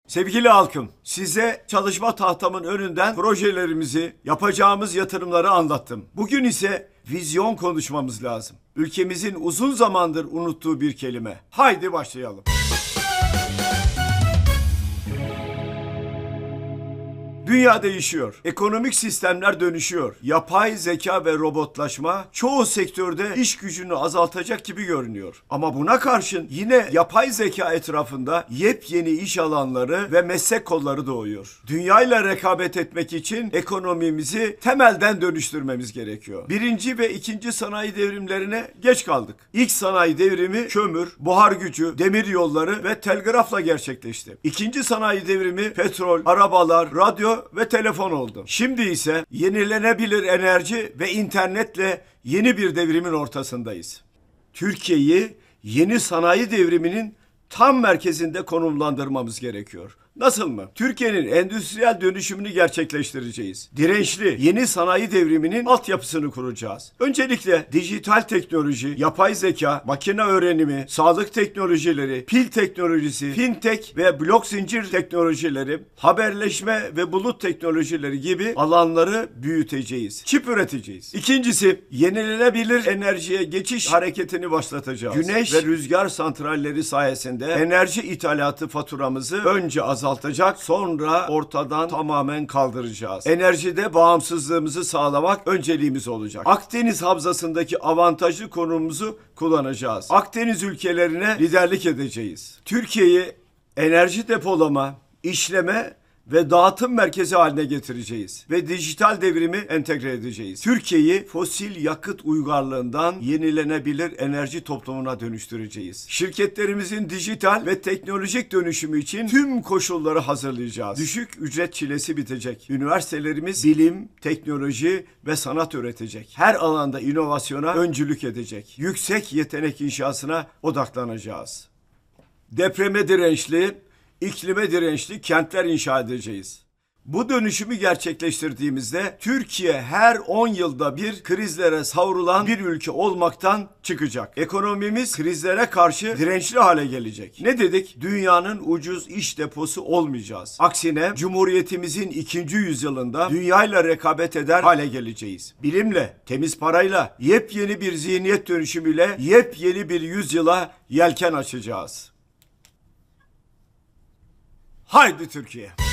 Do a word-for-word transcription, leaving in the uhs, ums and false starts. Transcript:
Sevgili halkım, size çalışma tahtamın önünden projelerimizi, yapacağımız yatırımları anlattım. Bugün ise vizyon konuşmamız lazım. Ülkemizin uzun zamandır unuttuğu bir kelime. Haydi başlayalım. Dünya değişiyor. Ekonomik sistemler dönüşüyor. Yapay zeka ve robotlaşma çoğu sektörde iş gücünü azaltacak gibi görünüyor. Ama buna karşın yine yapay zeka etrafında yepyeni iş alanları ve meslek kolları doğuyor. Dünyayla rekabet etmek için ekonomimizi temelden dönüştürmemiz gerekiyor. Birinci ve ikinci sanayi devrimlerine geç kaldık. İlk sanayi devrimi kömür, buhar gücü, demir yolları ve telgrafla gerçekleşti. İkinci sanayi devrimi petrol, arabalar, radyo ve telefon oldu. Şimdi ise yenilenebilir enerji ve internetle yeni bir devrimin ortasındayız. Türkiye'yi yeni sanayi devriminin tam merkezinde konumlandırmamız gerekiyor. Nasıl mı? Türkiye'nin endüstriyel dönüşümünü gerçekleştireceğiz. Dirençli yeni sanayi devriminin altyapısını kuracağız. Öncelikle dijital teknoloji, yapay zeka, makine öğrenimi, sağlık teknolojileri, pil teknolojisi, fintech ve blok zincir teknolojileri, haberleşme ve bulut teknolojileri gibi alanları büyüteceğiz. Çip üreteceğiz. İkincisi, yenilenebilir enerjiye geçiş hareketini başlatacağız. Güneş ve rüzgar santralleri sayesinde enerji ithalatı faturamızı önce azaltacağız. azaltacak, sonra ortadan tamamen kaldıracağız. Enerjide bağımsızlığımızı sağlamak önceliğimiz olacak. Akdeniz havzasındaki avantajlı konumumuzu kullanacağız. Akdeniz ülkelerine liderlik edeceğiz. Türkiye'yi enerji depolama, işleme ve dağıtım merkezi haline getireceğiz ve dijital devrimi entegre edeceğiz. Türkiye'yi fosil yakıt uygarlığından yenilenebilir enerji toplumuna dönüştüreceğiz. Şirketlerimizin dijital ve teknolojik dönüşümü için tüm koşulları hazırlayacağız. Düşük ücret çilesi bitecek. Üniversitelerimiz bilim, teknoloji ve sanat üretecek. Her alanda inovasyona öncülük edecek. Yüksek yetenek inşasına odaklanacağız. Depreme dirençli, İklime dirençli kentler inşa edeceğiz. Bu dönüşümü gerçekleştirdiğimizde Türkiye her on yılda bir krizlere savrulan bir ülke olmaktan çıkacak. Ekonomimiz krizlere karşı dirençli hale gelecek. Ne dedik? Dünyanın ucuz iş deposu olmayacağız. Aksine Cumhuriyetimizin ikinci yüzyılında dünyayla rekabet eder hale geleceğiz. Bilimle, temiz parayla, yepyeni bir zihniyet dönüşümüyle yepyeni bir yüzyıla yelken açacağız. Haydi Türkiye!